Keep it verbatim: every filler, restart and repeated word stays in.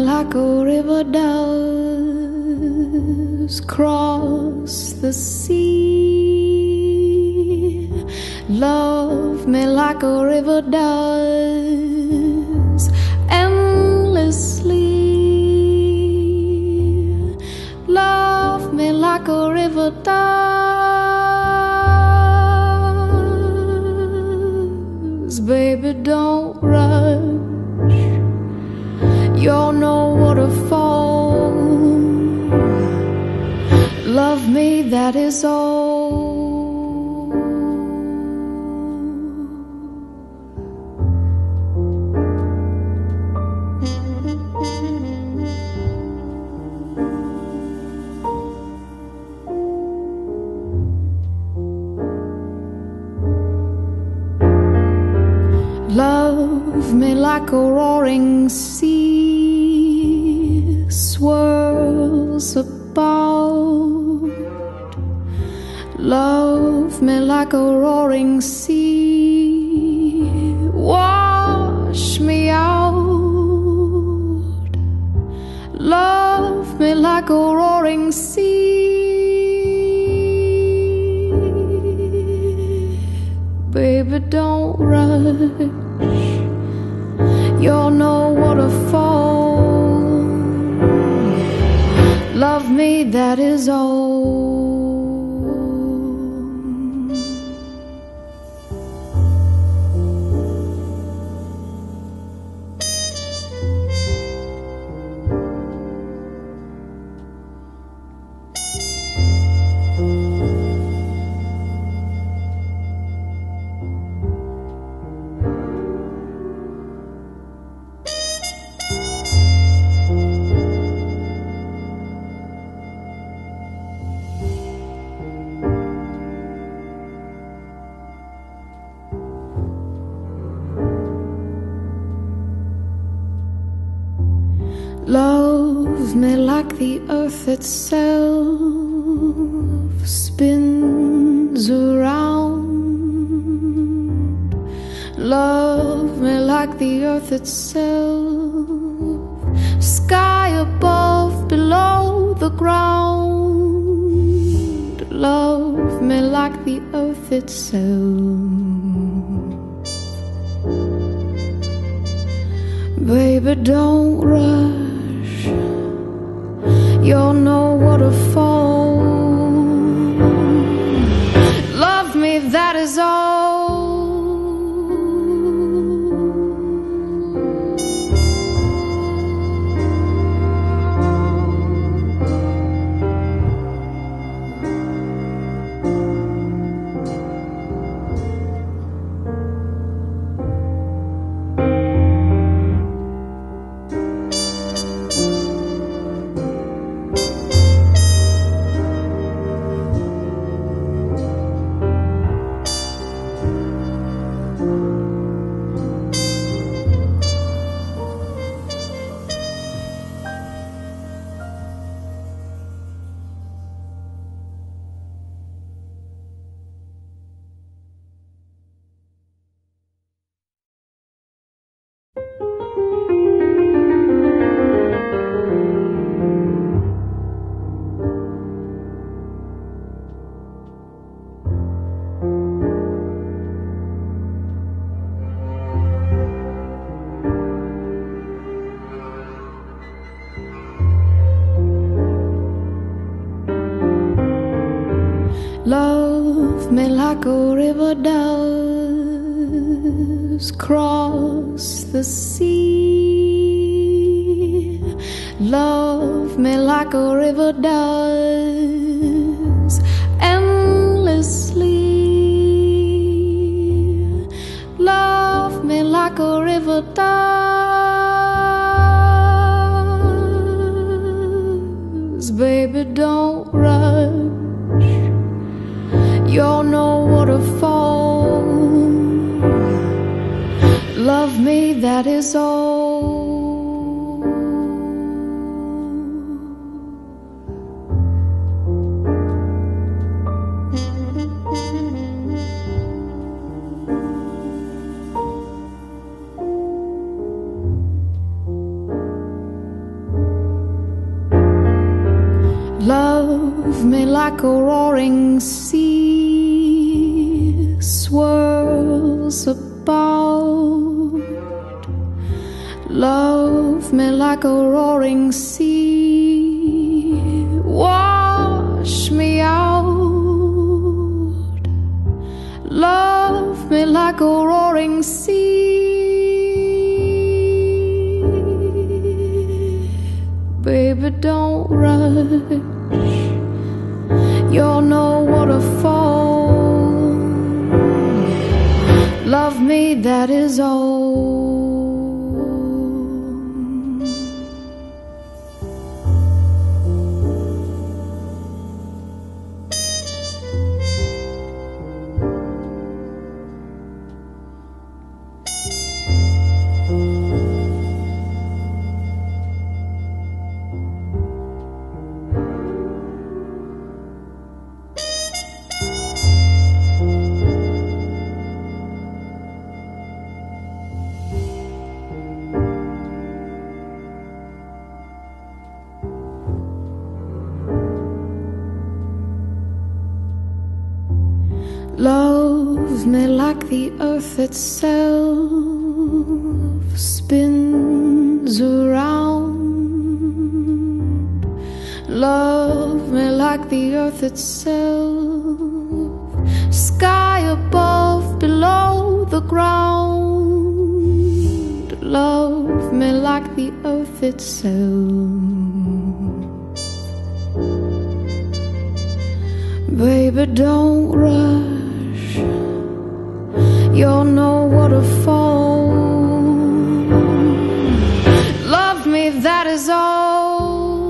like a river does cross the sea. Love me like a river does endlessly. Love me like a river does. Baby, don't rush. You're no waterfall. Love me, that is all. Love me like a roaring sea swirls about. Love me like a roaring sea, wash me out. Love me like a roaring sea. Baby, don't rush. You're no waterfall. Love me, that is all. Love me like the earth itself spins around. Love me like the earth itself, sky above, below the ground. Love me like the earth itself. Baby, don't rush. You're no waterfall. Love me, that is all. Love me like a river does cross the sea. Love me like a river does endlessly. Love me like a river does. Baby, don't rush. You're no waterfall. Love me, that is all. Love me like a roaring sea swirls about. Love me like a roaring sea, wash me out. Love me like a roaring sea. Baby, don't rush, you're no waterfall. Love me, that is all. Love me like the earth itself spins around. Love me like the earth itself, sky above, below the ground. Love me like the earth itself. Baby, don't rush, you're no waterfall. Love me, that is all.